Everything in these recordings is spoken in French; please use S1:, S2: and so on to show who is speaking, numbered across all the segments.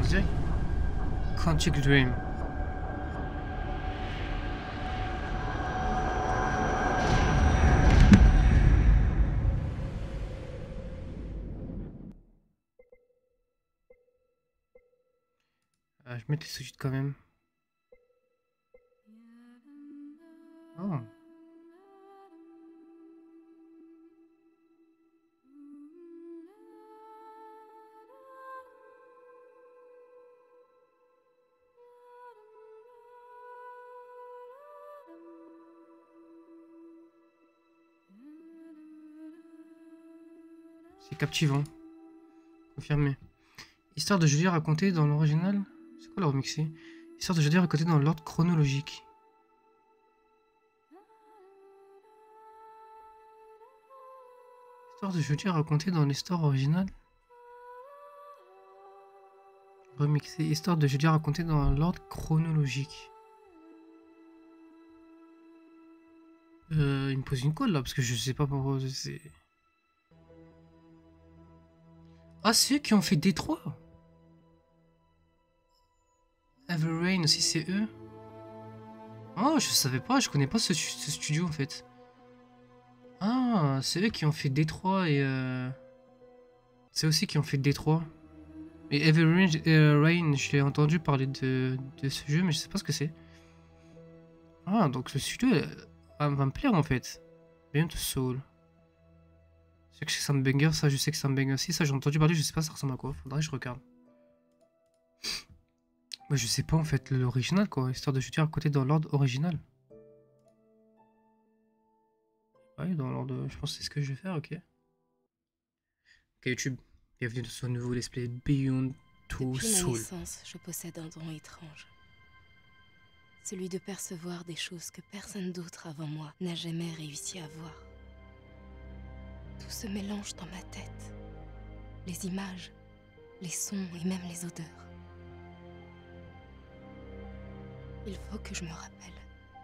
S1: On dirait Quantic Dream. Je vais mettre les sous-titres quand même. Oh. C'est captivant. Confirmé. Histoire de Julie racontée dans l'original. C'est quoi le remixé? Histoire de Julie racontée dans l'ordre chronologique. Histoire de Julie racontée dans l'histoire originale. Remixé. Histoire de Julie racontée dans l'ordre chronologique. Il me pose une colle là parce que je sais pas pourquoi c'est. Ah, c'est eux qui ont fait Détroit. Everrain aussi, c'est eux. Oh, je savais pas, je connais pas ce studio en fait. Ah, c'est eux qui ont fait Détroit et c'est aussi qui ont fait Détroit. Et Everrain, je l'ai entendu parler de ce jeu, mais je sais pas ce que c'est. Ah, donc ce studio va me plaire en fait. Beyond Soul. C'est que c'est Soundbanger, ça je sais que c'est Soundbanger aussi, ça j'ai entendu parler, je sais pas ça ressemble à quoi, faudrait que je regarde. Moi je sais pas en fait l'original quoi, histoire de jeter à côté dans l'ordre original. Ouais, dans l'ordre, je pense que c'est ce que je vais faire, ok. Ok YouTube, bienvenue dans ce nouveau let's play Beyond Two Soul.
S2: Depuis ma naissance, je possède un don étrange. Celui de percevoir des choses que personne d'autre avant moi n'a jamais réussi à voir. Tout se mélange dans ma tête. Les images, les sons et même les odeurs. Il faut que je me rappelle.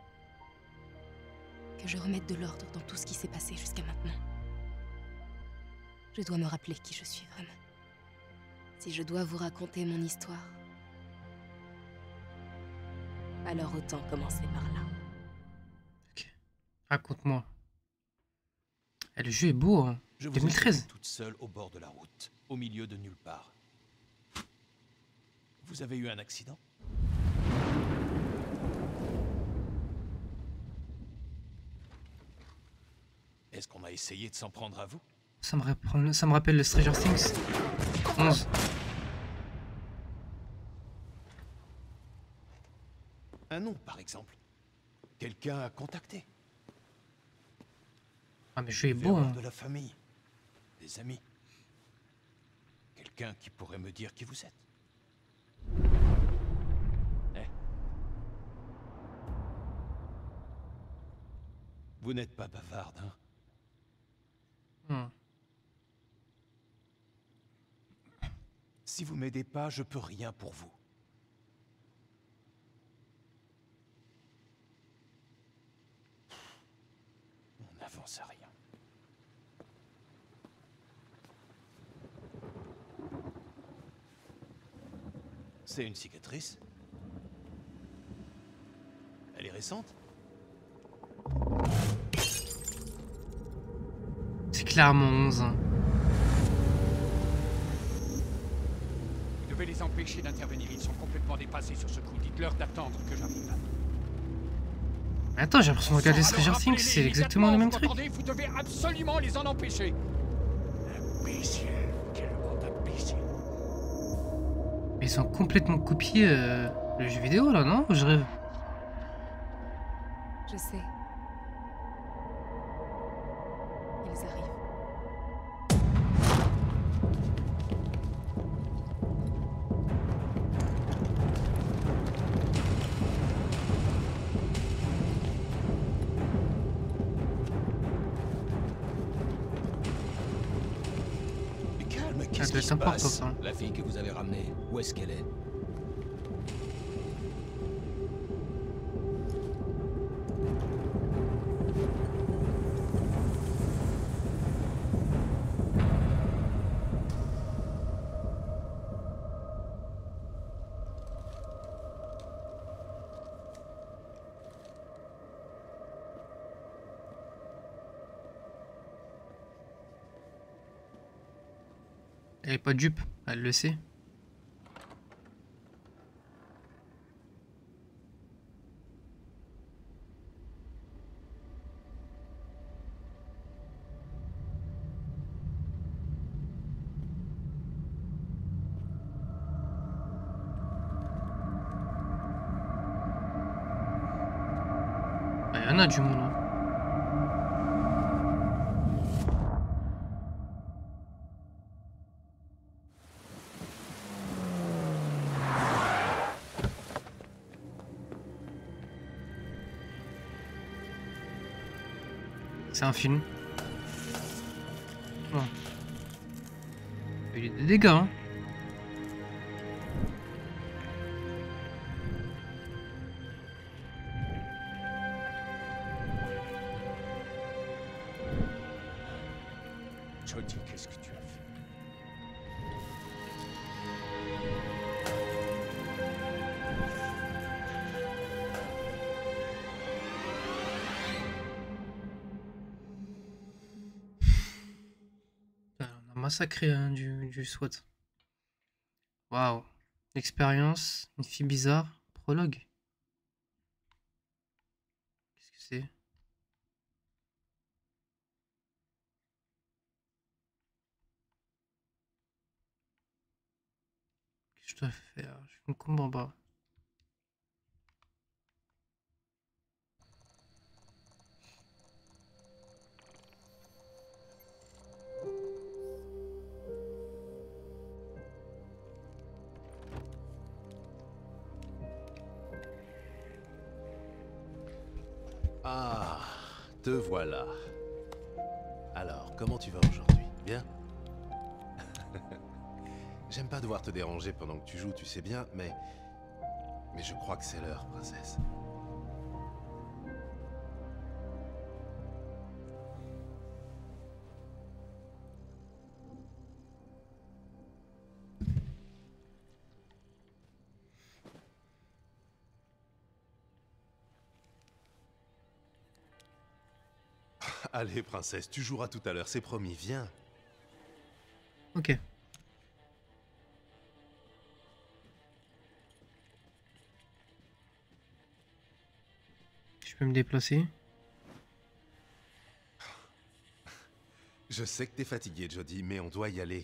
S2: Que je remette de l'ordre dans tout ce qui s'est passé jusqu'à maintenant. Je dois me rappeler qui je suis vraiment. Si je dois vous raconter mon histoire, alors autant commencer par là.
S1: Ok, raconte-moi. Eh, le jeu est beau, hein.
S3: Je vous
S1: 2013.
S3: toute seule au bord de la route, au milieu de nulle part. Vous avez eu un accident? Est-ce qu'on a essayé de s'en prendre à vous?
S1: Ça me rappelle le Stranger Things 11.
S3: Un nom, par exemple. Quelqu'un à contacter.
S1: Ah mais le jeu est beau, hein.
S3: De la famille, des amis. Quelqu'un qui pourrait me dire qui vous êtes. Vous n'êtes pas bavarde, hein? Si vous m'aidez pas, je peux rien pour vous. On n'avance à rien. C'est une cicatrice? Elle est récente?
S1: C'est clairement 11.
S4: Vous devez les empêcher d'intervenir, ils sont complètement dépassés sur ce coup. Dites-leur d'attendre que j'arrive.
S1: Mais attends, j'ai l'impression de regarder Stranger Things, c'est exactement le même truc.
S4: Vous devez absolument les en empêcher. Imbécile, quel bande d'imbécile.
S1: Mais ils ont complètement copié le jeu vidéo là, non? Je rêve.
S2: Je sais. Ils arrivent.
S3: Mais calme,
S1: Ça
S3: qu'est-ce
S1: doit
S3: qui
S1: être
S3: se
S1: important
S3: passe?
S1: ça.
S5: La fille que vous avez ramenée, où est-ce qu'elle est?
S1: Elle est pas dupe, elle le sait. Il y en a du monde, hein. C'est un film. Oh. Il y a des dégâts, hein.
S4: Jody, qu'est-ce que tu as fait?
S1: Putain, on a massacré hein, du SWAT. Waouh. Expérience, une fille bizarre, prologue. Qu'est-ce que c'est? Qu'est-ce que je dois faire? Je ne comprends pas.
S3: Ah, te voilà. Alors, comment tu vas aujourd'hui? Bien? J'aime pas devoir te déranger pendant que tu joues, tu sais bien, mais je crois que c'est l'heure, princesse. Allez, princesse, tu joueras tout à l'heure, c'est promis, viens.
S1: Ok. Je peux me déplacer.
S3: Je sais que t'es fatigué, Jody, mais on doit y aller.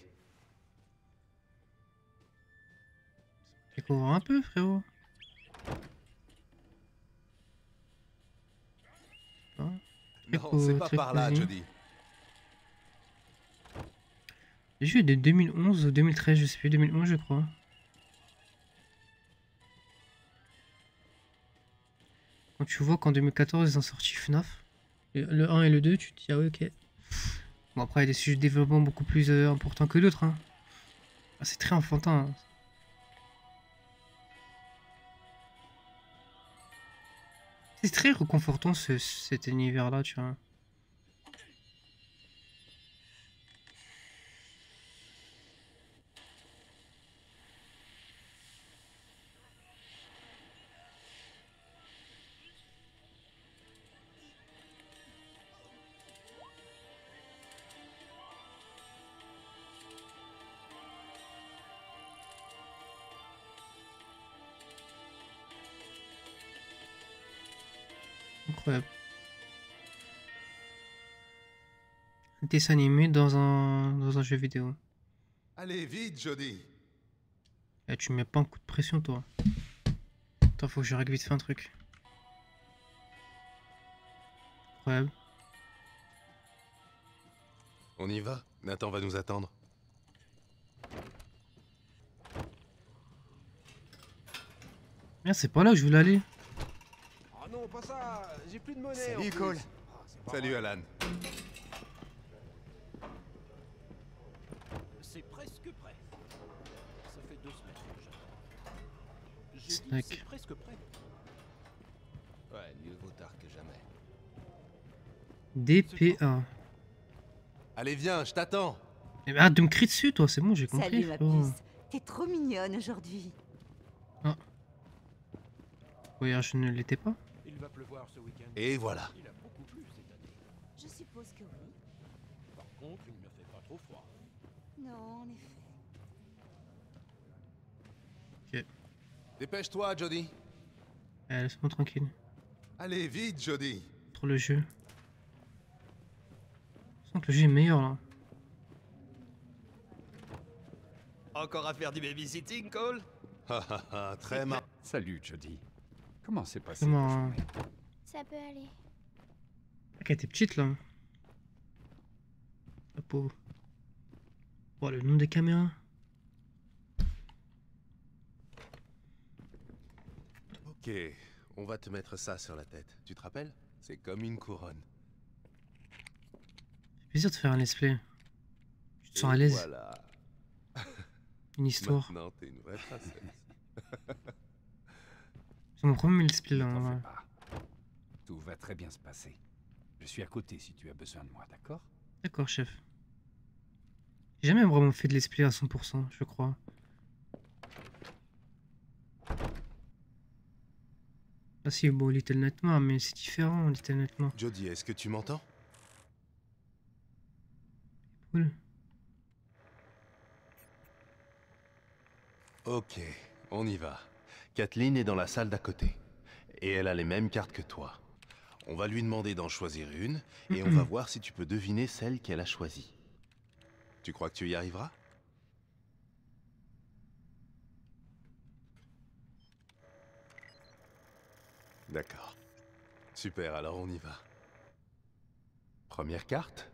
S1: Découvre un peu, frérot. Hein?
S3: Non, c'est pas
S1: très
S3: par là,
S1: cosy.
S3: Jody.
S1: Le jeu est de 2011 ou 2013, je sais plus, 2011 je crois. Quand tu vois qu'en 2014 ils ont sorti FNAF, le 1 et le 2, tu te dis ah ouais ok. Bon après il y a des sujets de développement beaucoup plus importants que d'autres. Hein. Ah, c'est très enfantin. Hein. C'est très réconfortant cet univers là, tu vois. Incroyable. Un dessin animé dans un jeu vidéo.
S3: Allez, vite, Jody.
S1: Et tu mets pas un coup de pression toi. Attends, faut que je règle vite fait un truc. Incroyable.
S3: On y va? Nathan va nous attendre.
S1: Merde, c'est pas là que je voulais aller.
S4: Oh non, pas ça. J'ai plus de monnaie.
S3: Salut, Cole. Salut, Alan.
S4: C'est presque prêt. Ça fait 2 semaines que j'attends. J'ai dit,
S1: Snack.
S4: c'est presque prêt.
S5: Ouais, mieux vaut tard que jamais.
S1: DPA.
S3: Allez, viens, je t'attends.
S1: Eh ben, arrête de me crier dessus, toi, c'est bon, j'ai compris.
S6: Salut ma
S1: frérot.
S6: puce, t'es trop mignonne aujourd'hui.
S1: Oui, je ne l'étais pas.
S4: Il va pleuvoir ce week-end.
S3: Et voilà.
S4: Il a beaucoup plu cette année.
S6: Je suppose que oui.
S4: Par contre, il ne fait pas trop froid.
S6: Non, en effet.
S3: Dépêche-toi, Jody.
S1: Laisse-moi tranquille.
S3: Allez, vite, Jody.
S1: Pour le jeu. Je sens que le jeu est meilleur là.
S5: Encore à faire du babysitting, Cole?
S3: Très mal.
S4: Salut, Jody. Comment s'est passé
S1: Comment,
S4: ta journée?
S2: Ça peut aller.
S1: Ah, qu'elle était petite là. La pauvre. Oh, le nombre de caméras.
S3: Ok, on va te mettre ça sur la tête. Tu te rappelles? C'est comme une couronne.
S1: C'est plaisir de faire un let's play. Tu te sens
S3: Et
S1: à l'aise.
S3: Voilà.
S1: Une histoire.
S3: Maintenant, t'es une vraie princesse.
S1: C'est mon premier let's play là.
S4: T'en
S1: Ouais.
S4: fais pas. Tout va très bien se passer. Je suis à côté si tu as besoin de moi, d'accord?
S1: D'accord, chef. J'ai jamais vraiment fait de let's play à 100%, je crois. Ah si, bon, Little Nightmare, mais c'est différent, Little Nightmare.
S3: Jody, est-ce que tu m'entends?
S1: Cool.
S3: Ok, on y va. Kathleen est dans la salle d'à côté. Et elle a les mêmes cartes que toi. On va lui demander d'en choisir une, et on va voir si tu peux deviner celle qu'elle a choisie. Tu crois que tu y arriveras? D'accord. Super, alors on y va. Première carte.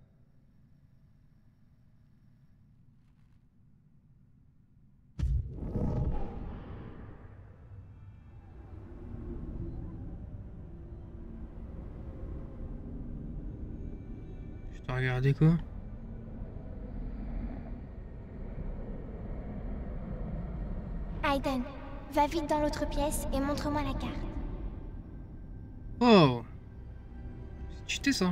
S1: Je t'ai regardé quoi?
S7: Aiden, va vite dans l'autre pièce et montre-moi la carte.
S1: Oh! C'est cheaté ça.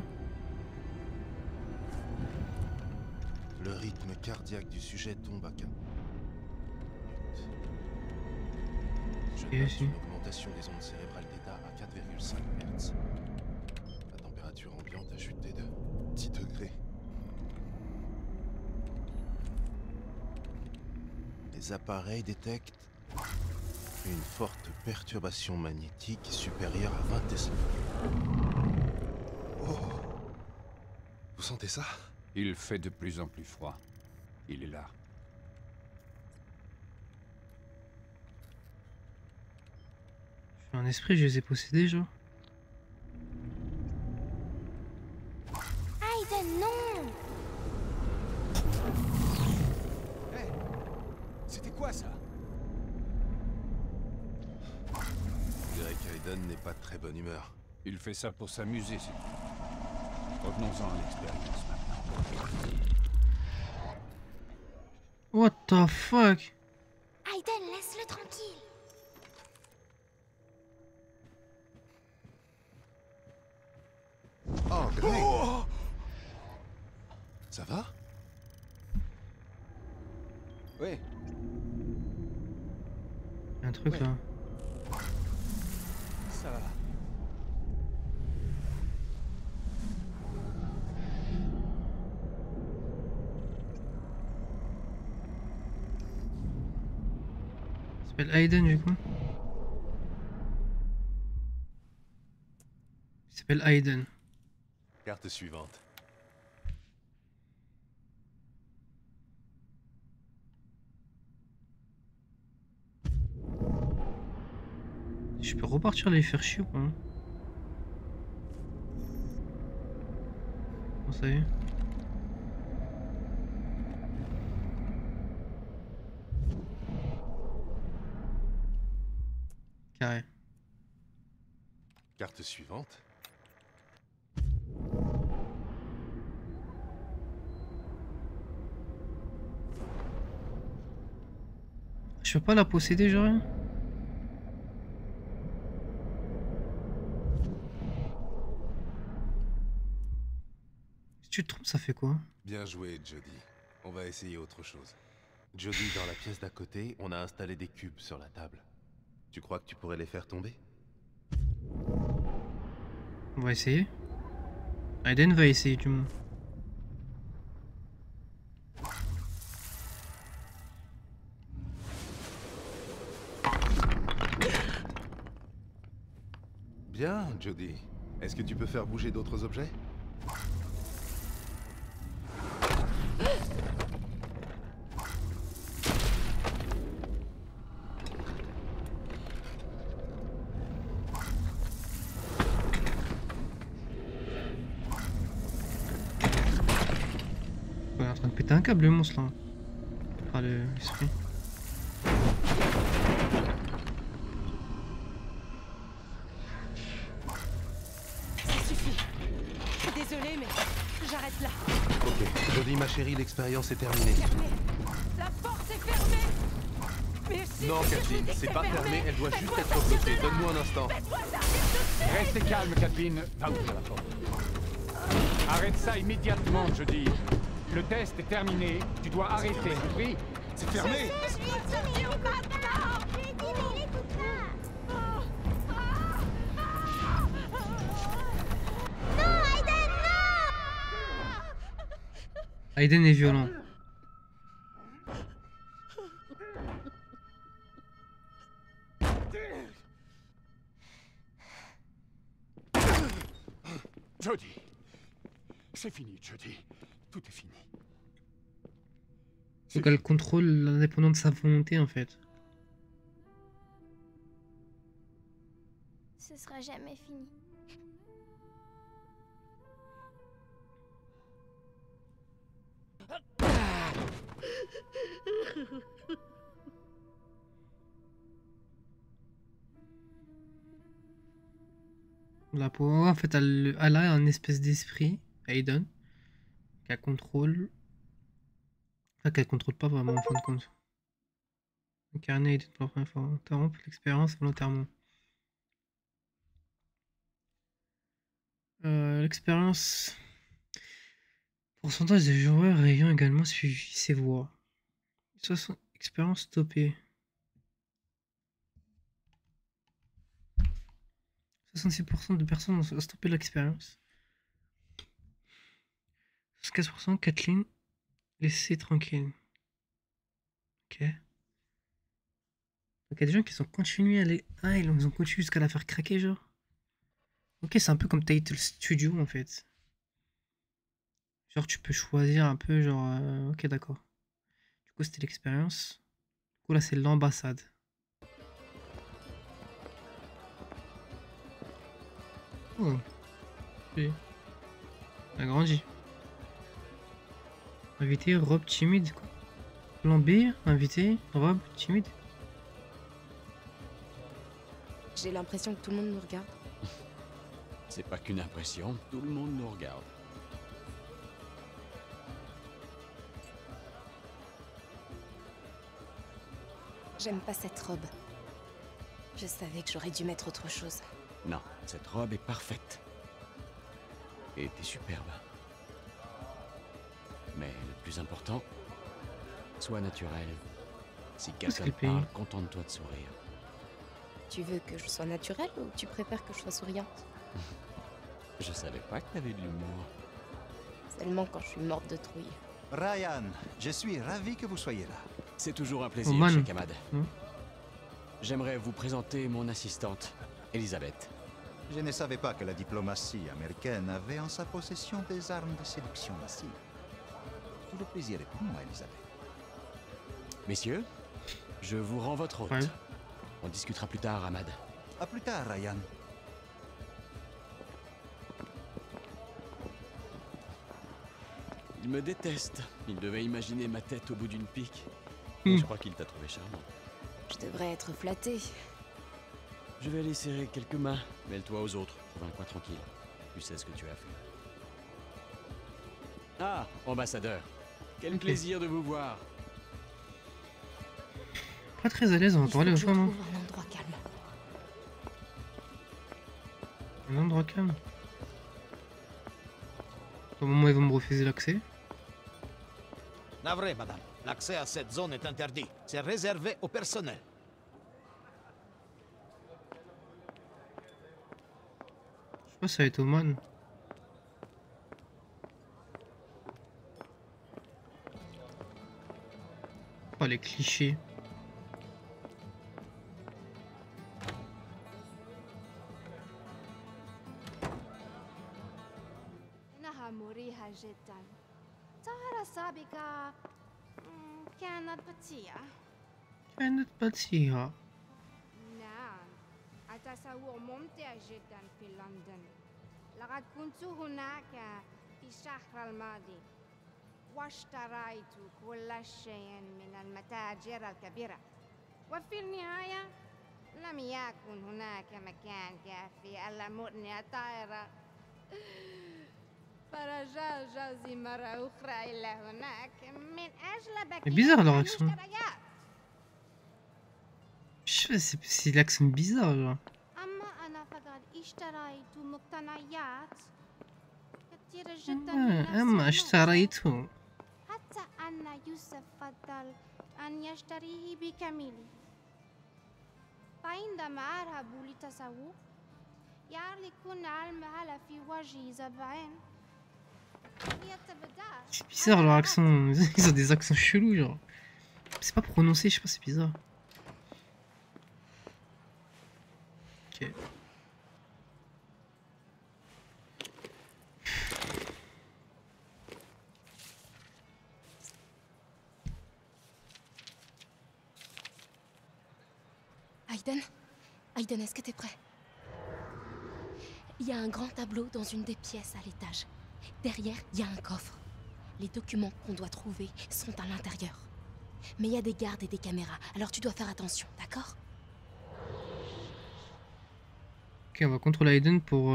S3: Le rythme cardiaque du sujet tombe à 4 minutes. Je
S1: Et
S3: note
S1: aussi.
S3: une augmentation des ondes cérébrales d'état à 4,5 Hz. La température ambiante a chuté de 10 degrés. Les appareils détectent une forte perturbation magnétique supérieure à 20 Tesla. Oh! Vous sentez ça?
S4: Il fait de plus en plus froid. Il est là.
S1: Je suis un esprit, je les ai possédés, genre.
S7: Aiden, non!
S5: C'était quoi ça?
S3: Je dirais qu'Aiden n'est pas de très bonne humeur.
S4: Il fait ça pour s'amuser, c'est tout. Revenons-en à l'expérience maintenant.
S1: What the fuck?
S7: Aiden, laisse-le tranquille.
S3: Oh, Greg! Ça va?
S5: Oui.
S1: Il y a un truc là.
S5: Ça va.
S1: Il s'appelle Aiden du coup. Il s'appelle Aiden.
S3: Carte suivante.
S1: Je peux repartir les faire chier ou pas? Bon, ça y est. Carré.
S3: Carte suivante.
S1: Je peux pas la posséder, genre rien? Si tu te trompes, ça fait quoi?
S3: Bien joué, Jody. On va essayer autre chose. Jody, dans la pièce d'à côté, on a installé des cubes sur la table. Tu crois que tu pourrais les faire tomber?
S1: On va essayer. Aiden va essayer du moins.
S3: Bien, Jody. Est-ce que tu peux faire bouger d'autres objets?
S1: Ouais, en train de péter un câble le monstre là. Enfin l'esprit.
S6: Ça suffit. Je suis désolée, mais j'arrête là.
S3: Ok, Jody, ma chérie, l'expérience est terminée.
S6: Fermée. La porte est fermée. Mais si,
S3: Non,
S6: je
S3: Kathleen,
S6: vous dis que
S3: c'est pas fermé,
S6: fermé.
S3: elle doit juste
S6: Faites-moi
S3: être
S6: sortir
S3: bloquée.
S6: de là.
S3: Donne-moi un instant.
S6: Faites-moi sortir de là.
S4: Restez calme, Kathleen. Va ouvrir la porte. Arrête ça immédiatement, je dis. Le test est terminé. Tu dois arrêter, compris?
S3: C'est fermé!
S1: Aiden est violent.
S4: Jody. C'est fini, Jody. Tout est fini.
S1: Faut qu'elle contrôle l'indépendant de sa volonté en fait.
S7: Ce sera jamais fini.
S1: La pauvre, en fait, elle a un espèce d'esprit, Aiden, qu'elle contrôle. Enfin, qu'elle contrôle pas vraiment en fin de compte. Incarner Aiden pour la première fois. Interrompre l'expérience volontairement. L'expérience. Pourcentage des joueurs ayant également suivi ses voix. 60 expérience stoppée. 66% de personnes ont stoppé l'expérience. 15% Kathleen laissée tranquille. Ok. Donc il y a des gens qui ont continué à aller. Ah, ils ont continué jusqu'à la faire craquer, genre. Ok, c'est un peu comme Title Studio en fait. Genre, tu peux choisir un peu, genre. Ok, d'accord. Du coup, c'était l'expérience. Du coup, là, c'est l'ambassade. Oh. Oui. Elle a grandi. Invité, robe timide, quoi. Plan B, invité, robe timide.
S2: J'ai l'impression que tout le monde nous regarde.
S5: C'est pas qu'une impression, tout le monde nous regarde.
S2: J'aime pas cette robe. Je savais que j'aurais dû mettre autre chose.
S5: Non, cette robe est parfaite. Et t'es superbe. Mais le plus important, sois naturel. Si quelqu'un te
S1: qu'elle paye
S5: parle, contente-toi de sourire.
S2: Tu veux que je sois naturelle ou tu préfères que je sois souriante?
S5: Je savais pas que t'avais de l'humour.
S2: Seulement quand je suis morte de trouille.
S8: Ryan, je suis ravi que vous soyez là.
S5: C'est toujours un plaisir,
S1: man.
S5: Cheikh Ahmad.
S1: Hmm.
S5: J'aimerais vous présenter mon assistante, Elisabeth.
S8: Je ne savais pas que la diplomatie américaine avait en sa possession des armes de séduction massive. Tout le plaisir est pour moi, Elisabeth.
S5: Messieurs, je vous rends votre hôte.
S1: Ouais.
S5: On discutera plus tard, Ahmad.
S8: À plus tard, Ryan.
S5: Il me déteste. Il devait imaginer ma tête au bout d'une pique.
S1: Hmm.
S5: Je crois qu'il t'a trouvé charmant.
S2: Je devrais être flattée.
S5: Je vais aller serrer quelques mains. Mêle-toi aux autres. Trouve-moi tranquille. Tu sais ce que tu as fait. Ah, ambassadeur. Quel plaisir de vous voir.
S1: Pas très à l'aise, on va
S2: Il faut
S1: parler
S2: que
S1: aux
S2: je
S1: femmes.
S2: trouve un endroit calme.
S1: Un endroit calme. Au moment où ils vont me refuser l'accès.
S9: Navré, madame. L'accès à cette zone est interdit. C'est réservé au personnel.
S1: Je sais pas si ça va être Oman. Oh les clichés.
S10: كانت بطيئة.
S1: كانت بطيئة.
S10: نعم، التسوق ممتع جدا في لندن. لقد كنت هناك في الشهر الماضي واشتريت كل شيء من المتاجر الكبيرة، وفي النهاية لم يكن هناك مكان كافي لمرني الطائرة، فرجع جوزي مرة أخرى إلى هناك من أجل بقية المشتريات.
S1: C'est l'accent bizarre là.
S10: أما أنا فقد اشتريت مقتنيات كثيرة جدا من نفس
S1: أما اشتريته.
S10: حتى أن يوسف فضل أن يشتريه بكامله. فعندما أذهب للتسوق يعلقون المال في وجه زبائن.
S1: C'est bizarre leur accent, ils ont des accents chelous genre. C'est pas prononcé, je sais pas, c'est bizarre. Ok.
S2: Aiden, est-ce que t'es prêt? Il y a un grand tableau dans une des pièces à l'étage. Derrière, il y a un coffre. Les documents qu'on doit trouver sont à l'intérieur. Mais il y a des gardes et des caméras, alors tu dois faire attention, d'accord?
S1: Ok, on va contrôler Aiden pour...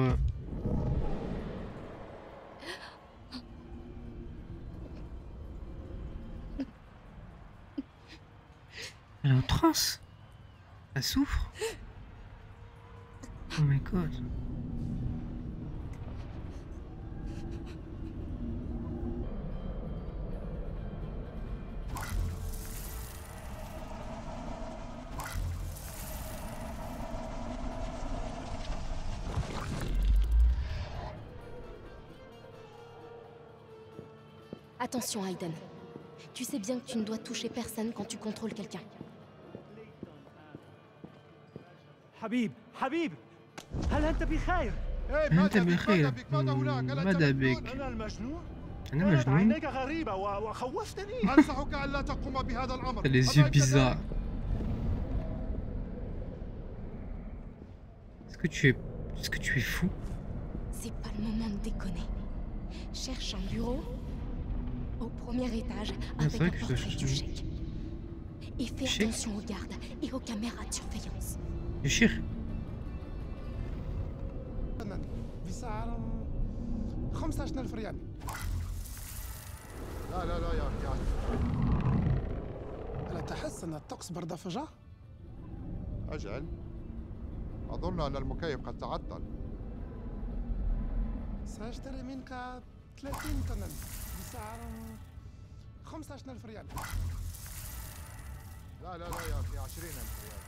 S1: Elle est en transe. Elle souffre. Oh my god.
S2: Attention, Aiden. Tu sais bien que tu ne dois toucher personne quand tu contrôles quelqu'un.
S11: حبيب هل أنت بخير؟
S1: أنت بخير؟ ماذا بك؟
S11: أنا المجنون؟
S1: أنا مجنون؟
S11: عينيك غريبة وخوفتني.
S12: أنصحك ألا تقوم بهذا الأمر.
S1: Les yeux bizarres. Est-ce que tu es fou?
S2: C'est pas le moment de déconner. Cherche un bureau au premier étage avec un portrait du chèque. Et fais attention aux gardes et aux caméras de surveillance.
S1: Du chir.
S12: بسعر 15,000 ريال. لا يا أخي. ألا تحس أن الطقس برد فجأة؟ أجل. أظن أن المكيف قد تعطل. سأشتري منك 30 طنا بسعر 15,000 ريال. لا يا أخي 20,000 ريال.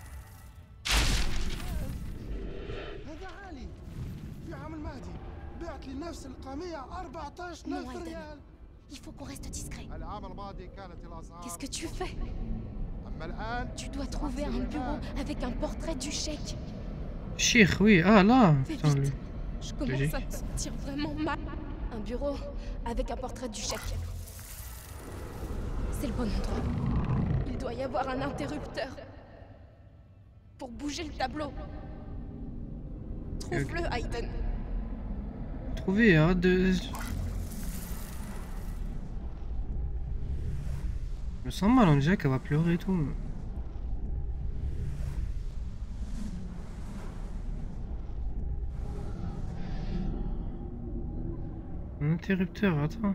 S12: هذا عالي. في عام المهدي بعت لي نفس القامية 14,000 ريال.
S2: Il faut qu'on reste discret.
S12: العام الماضي كانت الأسعار.
S2: Qu'est-ce que tu fais?
S12: أما الآن
S2: Tu dois trouver un bureau avec un portrait du chèque.
S1: Chir, oui, ah là.
S2: Fais vite. Je commence à me sentir vraiment mal. Un bureau avec un portrait du chèque. C'est le bon endroit. Il doit y avoir un interrupteur pour bouger le tableau. Trouve-le, Aiden.
S1: Trouver, hein, de... Je me sens mal, on dirait qu'elle va pleurer et tout. Un interrupteur, attends.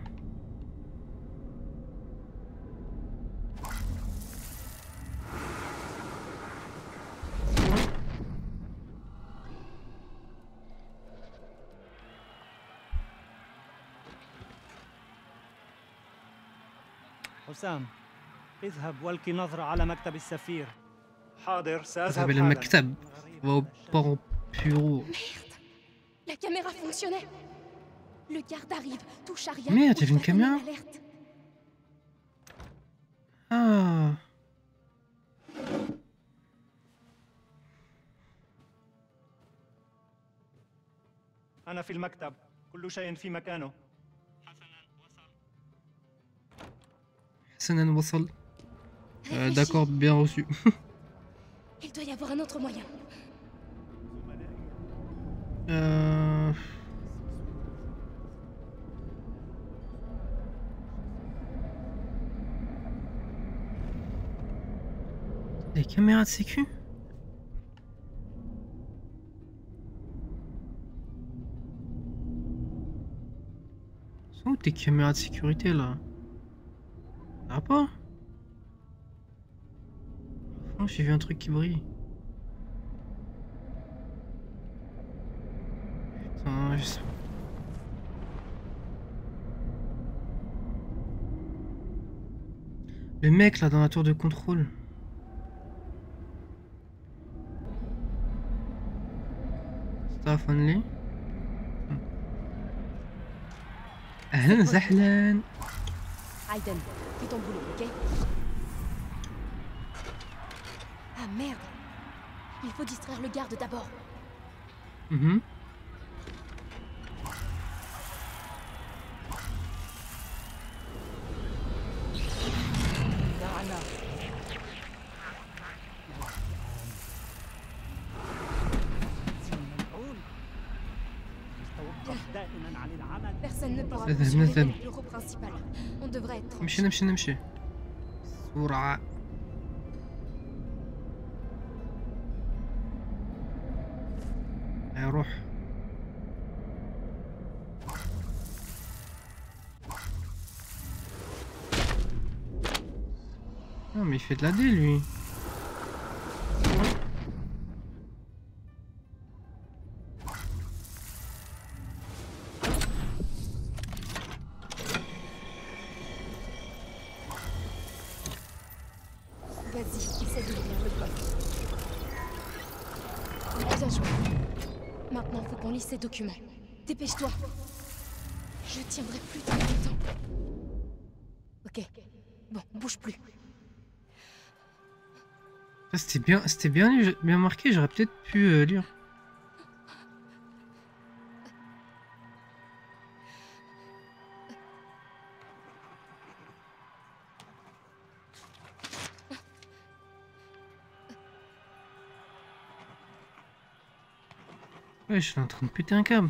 S11: حسام اذهب والقي نظرة على مكتب السفير. حاضر سأذهب
S1: حالا. المكتب au bureau.
S2: Merde, la caméra fonctionnait. Le garde arrive, touche à rien.
S1: Merde, il y avait une caméra. Ah.
S11: أنا في المكتب، كل شيء في مكانه.
S1: حسنا وصل. D'accord, bien reçu.
S2: Il doit y avoir un autre moyen.
S1: Les caméras de sécu? Sont où tes caméras de sécurité là? Ah pas? Oh, j'ai vu un truc qui brille. Putain, je sais... Le mec là dans la tour de contrôle. Staff only. أهلا وسهلا.
S2: Aiden, fais ton boulot, ok? Ah merde! Il faut distraire le garde d'abord. Personne ne pourra poursuivre le bureau principal. On devrait être...
S1: نمشي بسرعة. روح. Non mais il fait de la D lui.
S2: Vas-y, essaie de lire le code. Bien joué. Maintenant, faut qu'on lise ces documents. Dépêche-toi. Je tiendrai plus trop longtemps. Ok. Bon, bouge plus.
S1: C'était bien marqué, j'aurais peut-être pu lire. Ouais, je suis en train de péter un câble.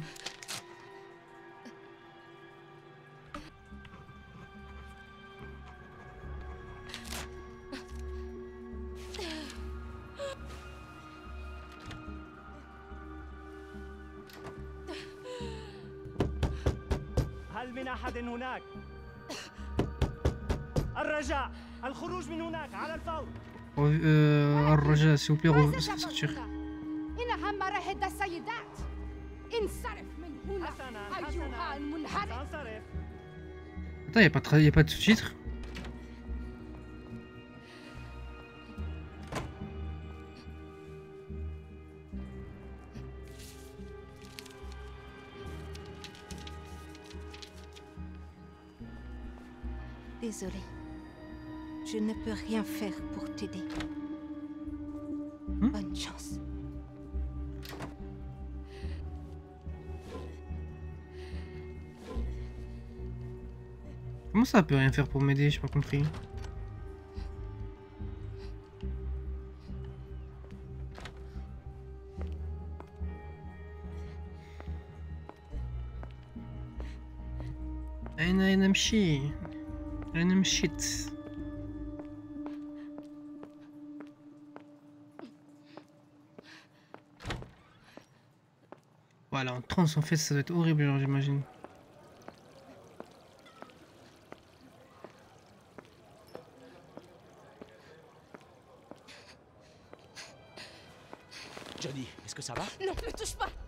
S11: هل من أحد هناك؟ الرجاء الخروج من هناك على الفور.
S1: الرجاء s'il vous plaît sortir.
S10: إن هم رهد السيدات. انصرف من هنا أيها المنحرف.
S1: Attends, y a pas de sous-titres?
S6: Désolée. Je ne peux rien faire pour t'aider. Bonne chance.
S1: Comment ça peut rien faire pour m'aider? J'ai pas compris. أنا مشيت. Voilà, en transe en fait ça doit être horrible genre j'imagine.
S5: Johnny, est-ce que ça va?
S2: Non, me touche pas!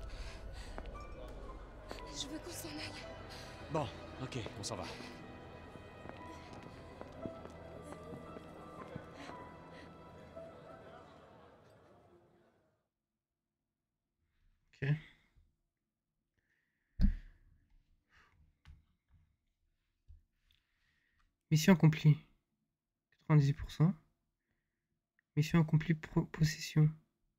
S2: Je veux qu'on s'en aille.
S5: Bon, ok, on s'en va.
S1: Ok. Mission accomplie. 98%. Mission accomplie possession.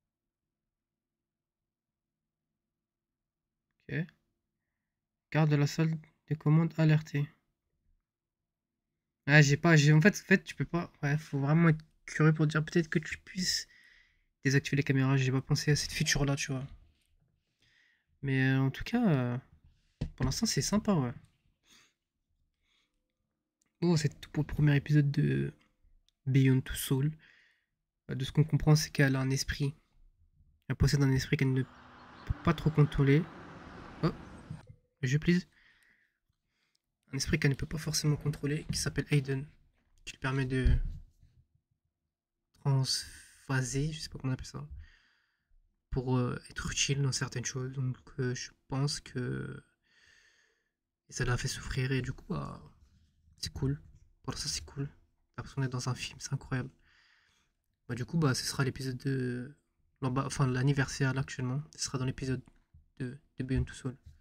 S1: Ok. Garde de la salle des commandes alerté. Ah, j'ai pas, en fait, tu peux pas. Ouais, faut vraiment être curieux pour dire peut-être que tu puisses désactiver les caméras. J'ai pas pensé à cette feature-là, tu vois. Mais en tout cas, pour l'instant, c'est sympa, ouais. Oh, c'est tout pour le premier épisode de Beyond Two Soul. De ce qu'on comprend, c'est qu'elle a un esprit. Elle possède un esprit qu'elle ne peut pas trop contrôler. Oh, le jeu, please. Un esprit qu'elle ne peut pas forcément contrôler, qui s'appelle Aiden, qui lui permet de transphaser, je sais pas comment on appelle ça, pour être utile dans certaines choses. Donc je pense que et ça l'a fait souffrir et du coup, bah, c'est cool. Pour ça, c'est cool. T'as l'impression d'être dans un film, c'est incroyable. Bah, du coup, bah, ce sera l'épisode de... Enfin, l'anniversaire là actuellement. Ce sera dans l'épisode de Beyond Two Soul.